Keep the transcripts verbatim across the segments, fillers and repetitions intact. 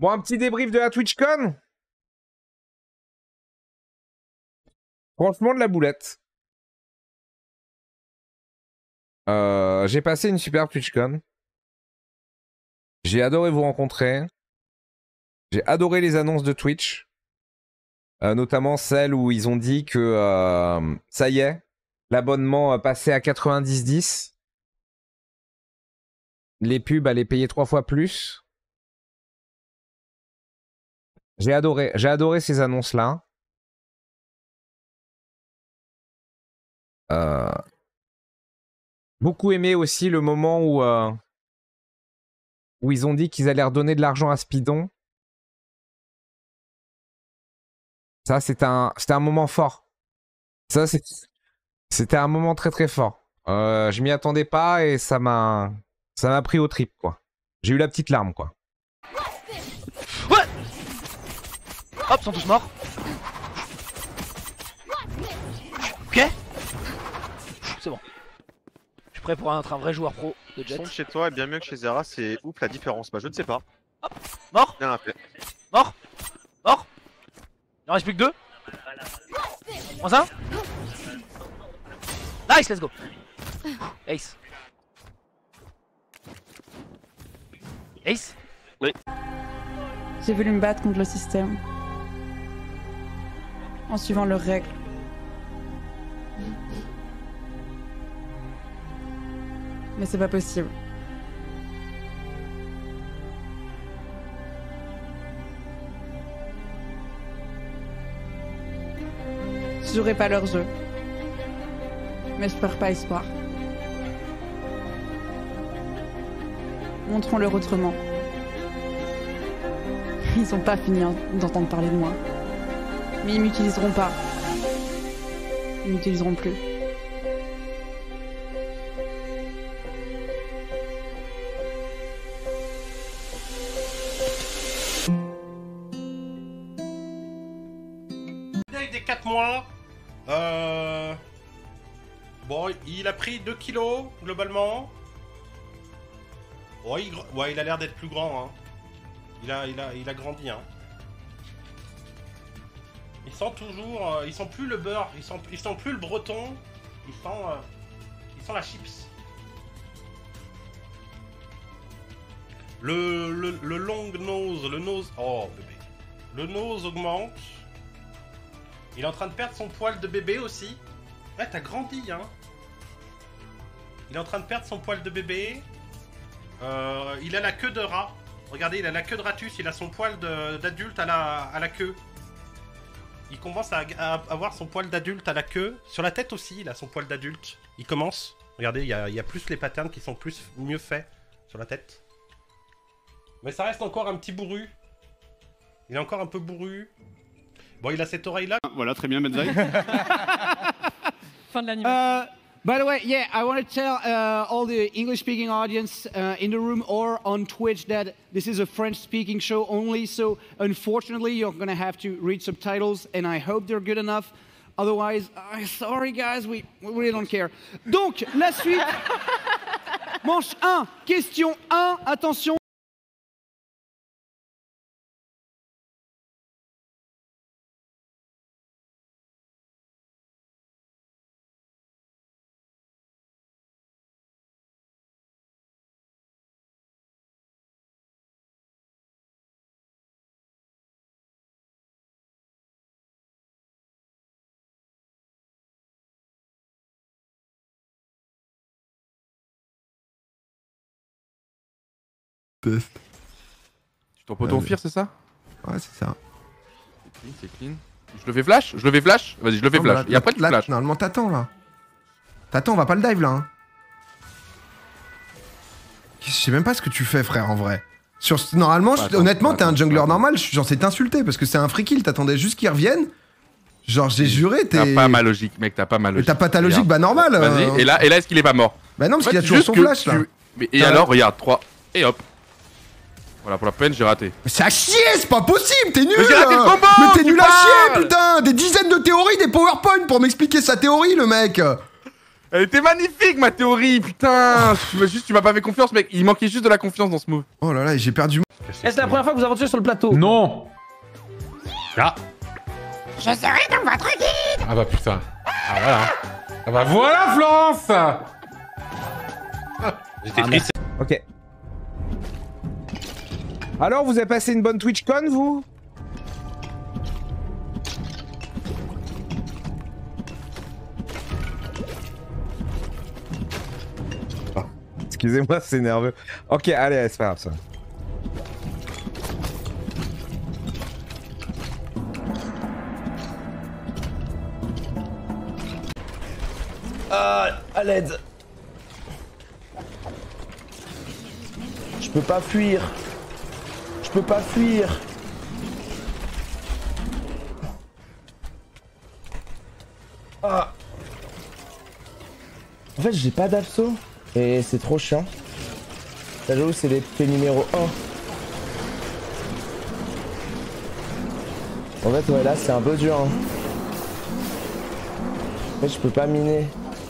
Bon, un petit débrief de la TwitchCon. Franchement, de la boulette. Euh, j'ai passé une super TwitchCon. J'ai adoré vous rencontrer. J'ai adoré les annonces de Twitch. Euh, notamment celle où ils ont dit que euh, ça y est, l'abonnement passait à quatre-vingt-dix dix. Les pubs allaient payer trois fois plus. J'ai adoré, j'ai adoré ces annonces-là. Euh, beaucoup aimé aussi le moment où, euh, où ils ont dit qu'ils allaient redonner de l'argent à Speedon. Ça, c'était un, c'était un moment fort. Ça, c'était un moment très très fort. Euh, je m'y attendais pas et ça m'a, ça m'a pris au trip, quoi. J'ai eu la petite larme, quoi. Ouais. Hop, ils sont tous morts. Ok. C'est bon. Je suis prêt pour être un vrai joueur pro de Jet. Son chez toi est bien mieux que chez Zera, c'est ouf la différence. Bah je ne sais pas. Hop. Mort. Bien rappelé. Mort. Mort. Il en reste plus que deux. Moins un. Nice, let's go. Ace. Ace. Oui. J'ai voulu me battre contre le système. En suivant leurs règles. Mais c'est pas possible. Je jouerai pas leur jeu. Mais je perds pas espoir. Montrons-leur autrement. Ils ont pas fini d'entendre parler de moi. Mais ils m'utiliseront pas. Ils m'utiliseront plus. Des quatre mois. Euh... Bon, il a pris deux kilos globalement. Ouais, il, ouais, il a l'air d'être plus grand. Hein. Il, a, il, a, il a grandi. Hein. Ils sont toujours. Euh, ils sont plus le beurre. Ils sont, ils sont plus le breton. Ils sont. Euh, ils sont la chips. Le, le, le long nose. Le nose. Oh bébé. Le nose augmente. Il est en train de perdre son poil de bébé aussi. Ouais, t'as grandi, hein. Il est en train de perdre son poil de bébé. Euh, il a la queue de rat. Regardez, il a la queue de ratus. Il a son poil d'adulte à la, à la queue. Il commence à, à avoir son poil d'adulte à la queue. Sur la tête aussi, il a son poil d'adulte. Il commence. Regardez, il y, a, il y a plus les patterns qui sont plus mieux faits sur la tête. Mais ça reste encore un petit bourru. Il est encore un peu bourru. Bon, il a cette oreille-là. Voilà, très bien, Medzai. Fin de l'animation. Uh, by the way, yeah, I want to tell uh, all the English-speaking audience uh, in the room or on Twitch that this is a French-speaking show only, so unfortunately you're going to have to read subtitles, and I hope they're good enough. Otherwise, uh, sorry guys, we, we really don't care. Donc, la suite. Manche un, question un, attention. Test. Tu t'en peux ton fire, c'est ça? Ouais, c'est ça. C'est clean, c'est clean. Je le fais flash? Je le fais flash? Vas-y, je le fais Non, flash. là, Et après, tu là, flash. Normalement, t'attends là. T'attends, on va pas le dive là. Hein. Je sais même pas ce que tu fais, frère, en vrai. Sur... Normalement, Attends, je... honnêtement, t'es un attends, jungler attends. normal, je suis censé t'insulter parce que c'est un free kill. T'attendais juste qu'il revienne. Genre, j'ai juré, t'es. T'as pas ma logique, mec, t'as pas ma Mais logique. t'as pas ta logique, bah normal. Vas-y, euh... et là, et là est-ce qu'il est pas mort? Bah non, parce En qu'il a fait, toujours juste son que flash là. tu- Mais, et alors, regarde, trois. Et hop. Voilà, pour la peine, j'ai raté. Mais c'est à chier, c'est pas possible, t'es nul! Mais j'ai raté le combo, Mais t'es tu nul à parles. chier, putain! Des dizaines de théories, des PowerPoint pour m'expliquer sa théorie, le mec! Elle était magnifique ma théorie, putain. Juste tu m'as pas fait confiance mec, il manquait juste de la confiance dans ce move. Oh là là, j'ai perdu. Est-ce la première fois que vous aventurez sur le plateau? Non. Ah. Je serai dans votre guide. Ah bah putain. Ah voilà. Ah bah voilà Florence. J'étais triste. Ok. Alors, vous avez passé une bonne TwitchCon, vous? Oh, excusez-moi, c'est nerveux. Ok, allez, c'est pas grave ça. Ah, à l'aide. Je peux pas fuir. Je peux pas fuir. Ah. En fait, j'ai pas d'abso. Et c'est trop chiant. Là, j'avoue, c'est l'épée numéro un. En fait, ouais, là, c'est un peu dur. Hein. En fait, je peux pas miner.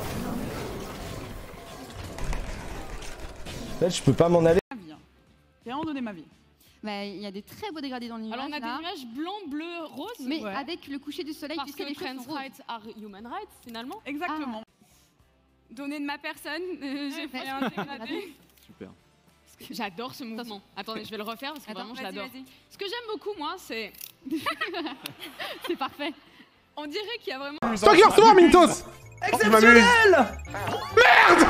En fait, je peux pas m'en aller. J'ai vraiment donné ma vie. Bah, il y a des très beaux dégradés dans l'univers. Alors on a là. des nuages blancs, bleus, roses. Mais ouais. avec le coucher du soleil, parce tu sais, que les choses trans sont roses. rights are human rights finalement. Exactement. Ah. Donner de ma personne, euh, j'ai fait un dégradé. Super. J'adore ce mouvement. Attendez, je vais le refaire parce que Attends, vraiment je vas-y, l'adore. vas-y. Ce que j'aime beaucoup moi, c'est... C'est parfait. On dirait qu'il y a vraiment... Toi qui recevoir Mintos. Exceptionnel. Merde.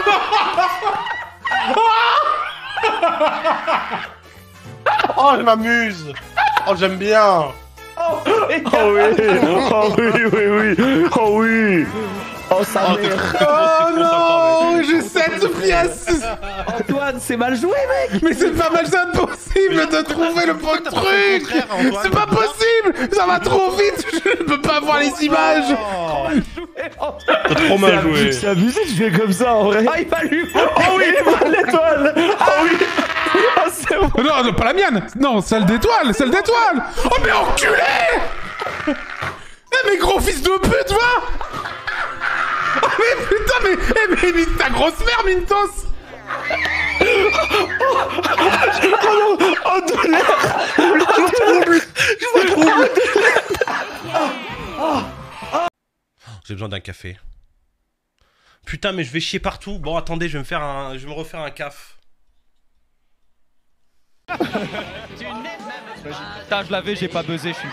Oh, je m'amuse. Oh, j'aime bien. Oh oui. Oh oui, oui, oui. Oh oui. Oh sa Oh, mère. Oh non, j'ai sept pièces. Antoine, c'est mal joué, mec. Mais c'est pas mal, c'est impossible de trouver le bon truc. C'est pas possible. Ça va trop vite. Je peux pas voir les images. T'as trop mal joué. C'est abusé de jouer comme ça en vrai. Ah, il m'a lu. Oh oui, l'étoile. Ah oui. Ah, c'est bon. Non, non, pas la mienne. Non, celle d'étoile, celle d'étoile. Oh mais enculé. Eh mais gros fils de pute, va. Oh mais putain, mais, eh, mais, mais ta grosse mère, Mintos. Oh non. Oh de l'air. Je vois trop. J'ai besoin d'un café. Putain, mais je vais chier partout. Bon, attendez, je vais me faire un, je vais me refaire un caf. Putain, je l'avais, j'ai pas buzzé, je suis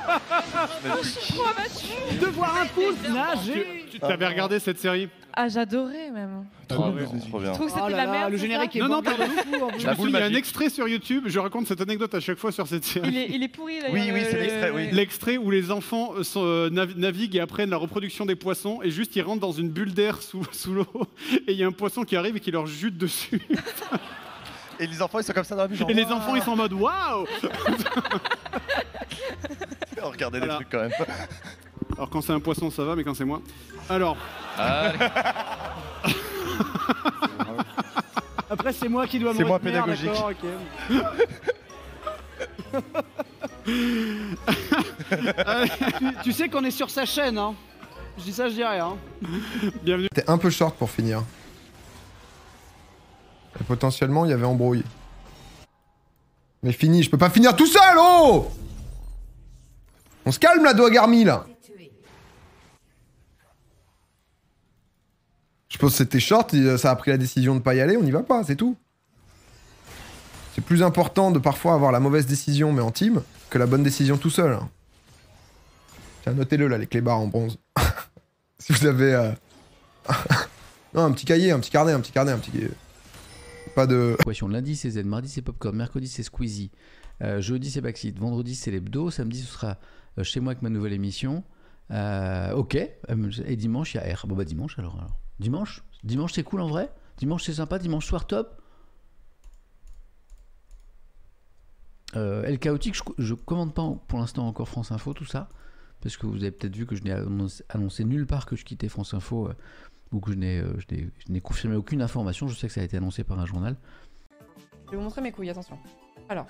pire. De voir un pouce nager. Tu t'avais regardé cette série? Ah, j'adorais même. Trop bien. Trop bien. Je trouve que c'était Oh de là la là, merde. le c'est générique ça est Non, non, bon. pardon. Je me suis- il y a un extrait sur YouTube, je raconte cette anecdote à chaque fois sur cette série. Il est, il est pourri d'ailleurs. Oui, oui, c'est le- l'extrait, oui. L'extrait où les enfants euh, sont, euh, nav- naviguent et apprennent la reproduction des poissons et juste ils rentrent dans une bulle d'air sous, sous l'eau et il y a un poisson qui arrive et qui leur jute dessus. Et les enfants ils sont comme ça dans la bulle. Et les enfants ils sont en mode waouh. Regardez des Voilà. trucs quand même. Alors quand c'est un poisson ça va, mais quand c'est moi. Alors. Après, c'est moi qui dois me C'est moins retenir, pédagogique. d'accord, ok. tu, tu sais qu'on est sur sa chaîne, hein. Je dis ça, je dis rien. Bienvenue. C'était un peu short pour finir. Et potentiellement, il y avait embrouille. Mais fini, je peux pas finir tout seul, oh! On se calme là, Doagarmi, là. Je pense que c'était short, et ça a pris la décision de pas y aller, on n'y va pas, c'est tout. C'est plus important de parfois avoir la mauvaise décision, mais en team, que la bonne décision tout seul. hein. Tiens, notez-le là, les clébards en bronze. Si vous avez... euh, non, un petit cahier, un petit carnet, un petit carnet, un petit... Pas de... Lundi c'est Z, mardi c'est Popcorn, mercredi c'est Squeezie, euh, jeudi c'est Backseat, vendredi c'est l'hebdo, samedi ce sera euh, chez moi avec ma nouvelle émission. Euh, ok, euh, et dimanche il y a R. Bon bah dimanche alors. alors. Dimanche Dimanche c'est cool en vrai. Dimanche c'est sympa, dimanche soir top. Euh, El Chaotique, je, je commande pas pour l'instant encore France Info, tout ça. Parce que vous avez peut-être vu que je n'ai annoncé, annoncé nulle part que je quittais France Info. Euh, ou que je n'ai, euh, je n'ai, je n'ai confirmé aucune information. Je sais que ça a été annoncé par un journal. Je vais vous montrer mes couilles, attention. Alors.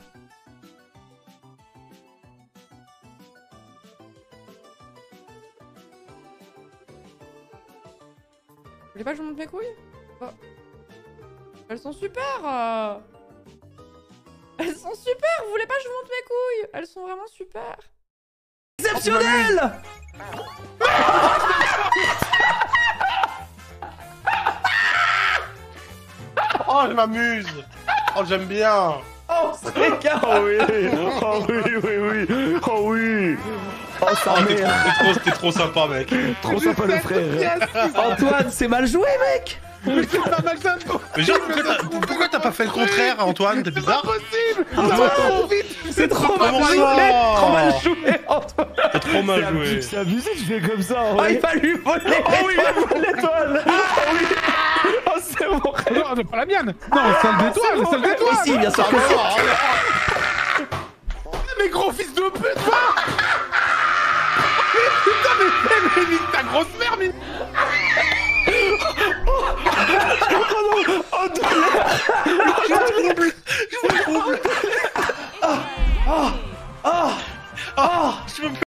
voulez pas que je vous montre mes couilles? Oh. Elles sont super euh. Elles sont super. Vous voulez pas que je vous montre mes couilles? Elles sont vraiment super. Exceptionnel. Oh, je m'amuse. Oh, j'aime bien. Oh, c'est gars. Oh oui. Oh oui, oui, oui. Oh oui. Oh, ça Oh, t'es merde. trop, t'es trop, t'es trop sympa, mec. Trop sympa le frère. Antoine, c'est mal joué, mec. Mais genre, pourquoi t'as- pourquoi t'as pas fait le contraire, Antoine? T'es bizarre. C'est trop mal Comment joué. ça Trop mal joué, Antoine. T'as trop mal joué. C'est abusé, tu fais comme ça. Oh, il va lui voler. Oh oui, il vole l'étoile. Oh oui. Oh, c'est mon rêve. Non, c'est pas la mienne. Non, celle d'étoile, celle d'étoile. Si, bien sûr que si. Mais gros fils de pute, va. Mais putain, mais, mais, mais ta grosse merde, mais... Oh non. Oh, Je me